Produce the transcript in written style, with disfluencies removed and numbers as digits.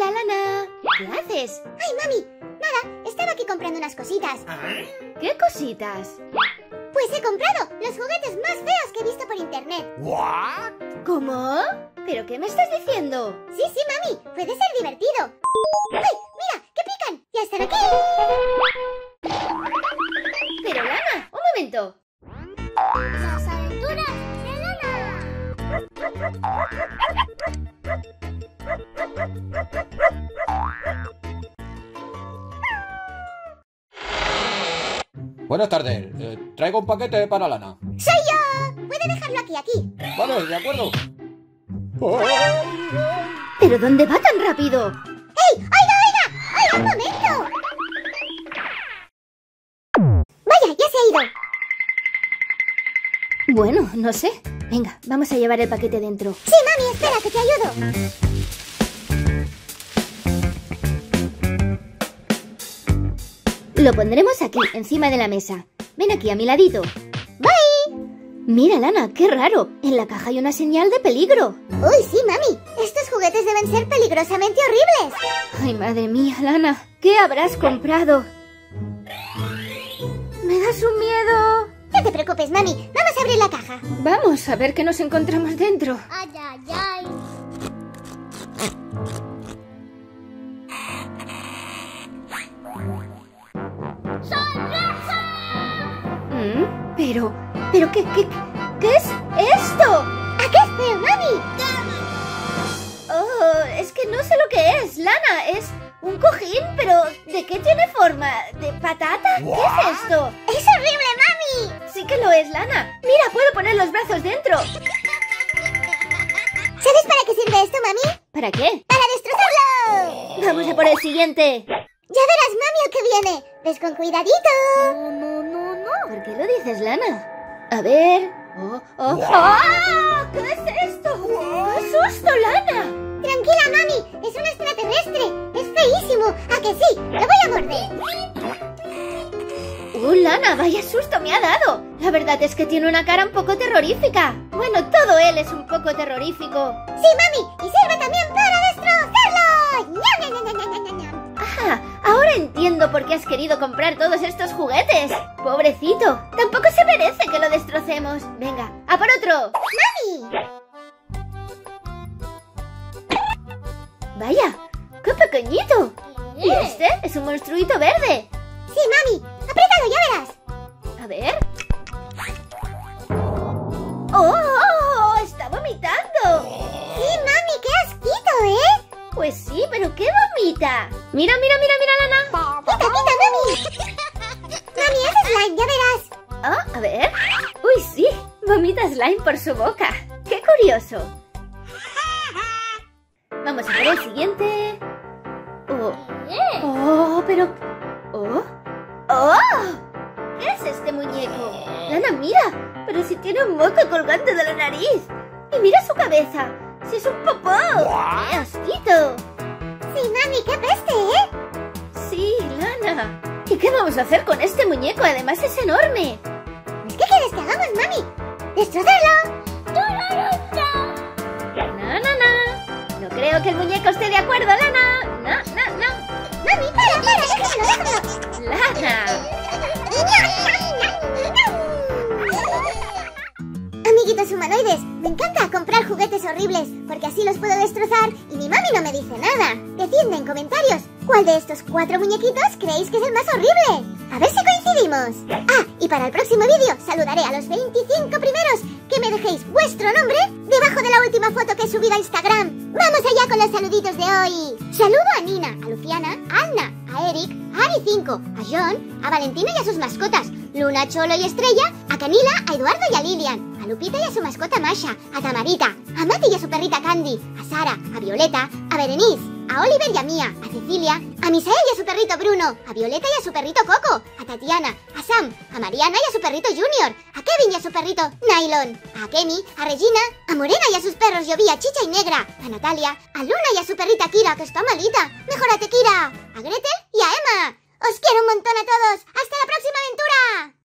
Hola, Lana. ¿Qué haces? ¡Ay, mami! Nada, estaba aquí comprando unas cositas. ¿Qué cositas? Pues he comprado los juguetes más feos que he visto por internet. ¿What? ¿Cómo? ¿Pero qué me estás diciendo? Sí, mami, puede ser divertido. ¡Ay, mira! ¡Que pican! ¡Ya están aquí! Pero, Lana, un momento. ¡Las aventuras de Lana! Buenas tardes. Traigo un paquete para Lana. ¡Soy yo! Puede dejarlo aquí. Vale, de acuerdo. ¿Pero dónde va tan rápido? ¡Ey! ¡Oiga! ¡Un momento! ¡Vaya, ya se ha ido! Bueno, no sé. Venga, vamos a llevar el paquete dentro. Sí, mami, espera, que te ayudo. Lo pondremos aquí, encima de la mesa. Ven aquí, a mi ladito. ¡Bye! Mira, Lana, qué raro. En la caja hay una señal de peligro. ¡Uy, sí, mami! Estos juguetes deben ser peligrosamente horribles. Ay, madre mía, Lana. ¿Qué habrás comprado? Me das un miedo. No te preocupes, mami. Vamos a abrir la caja. Vamos a ver qué nos encontramos dentro. ¡Ay, ay, ay! ¿Pero qué es esto? ¿A qué es feo, mami? Oh, es que no sé lo que es, Lana. Es un cojín, pero ¿de qué tiene forma? ¿De patata? ¿Qué es esto? ¡Es horrible, mami! Sí que lo es, Lana. Mira, puedo poner los brazos dentro. ¿Sabes para qué sirve esto, mami? ¿Para qué? ¡Para destrozarlo! Vamos a por el siguiente. Ya verás, mami, el que viene. ¡Ves con cuidadito! No. ¿Por qué lo dices, Lana? A ver... ¡Ah! ¿Qué es esto? ¡Qué susto, Lana! Tranquila, mami. Es un extraterrestre. Es feísimo. ¿A que sí? Lo voy a morder. Lana, vaya susto me ha dado. La verdad es que tiene una cara un poco terrorífica. Bueno, todo él es un poco terrorífico. Sí, mami. Y sirve también para destrozarlo. ¡Ñam, ñam, ñam, ñam, ñam, ñam! Ahora entiendo por qué has querido comprar todos estos juguetes. Pobrecito, tampoco se merece que lo destrocemos. Venga, ¡a por otro! ¡Mami! Vaya, qué pequeñito. ¿Y este? Es un monstruito verde. Sí, mami. Apretado, ya verás. A ver. ¡Oh! ¡Está vomitando! Sí, mami, qué asquito, ¿eh? Pues sí, pero ¿qué vomita? Mira, Lana. ¡Quita, mami! Mami, es slime, ya verás. Ah, a ver. Uy, sí, vomita slime por su boca. ¡Qué curioso! Vamos a ver el siguiente. Pero... ¿Qué es este muñeco? Lana, mira, pero si tiene un moco colgante de la nariz. Y mira su cabeza. ¡Si es un popó! ¡Qué asquito! Sí, mami, qué peste, ¿eh? Sí, Lana. ¿Y qué vamos a hacer con este muñeco? Además es enorme. ¿Qué quieres que hagamos, mami? ¡Destrozarlo! No creo que el muñeco esté de acuerdo, Lana. No. Mami, para, déjalo. Lana. Amiguitos humanoides, me encanta comprar juguetes horribles, porque así los puedo destrozar y mi mami no me dice nada. Decidme en comentarios, ¿cuál de estos 4 muñequitos creéis que es el más horrible? A ver si coincidimos. Y para el próximo vídeo saludaré a los 25 primeros que me dejéis vuestro nombre debajo de la última foto que he subido a Instagram. ¡Vamos allá con los saluditos de hoy! Saludo a Nina, a Luciana, a Anna, a Eric, a Ari5, a John, a Valentina y a sus mascotas, Luna, Cholo y Estrella, a Camila, a Eduardo y a Lilian, a Lupita y a su mascota Masha, a Tamarita, a Mati y a su perrita Candy, a Sara, a Violeta, a Berenice, a Oliver y a Mía, a Cecilia, a Misael y a su perrito Bruno, a Violeta y a su perrito Coco, a Tatiana, a Sam, a Mariana y a su perrito Junior, a Kevin y a su perrito Nylon, a Kemi, a Regina, a Morena y a sus perros Llovía, Chicha y Negra, a Natalia, a Luna y a su perrita Kira, que está malita. ¡Mejórate, Kira! A Gretel y a Emma. ¡Os quiero un montón a todos! ¡Hasta la próxima aventura!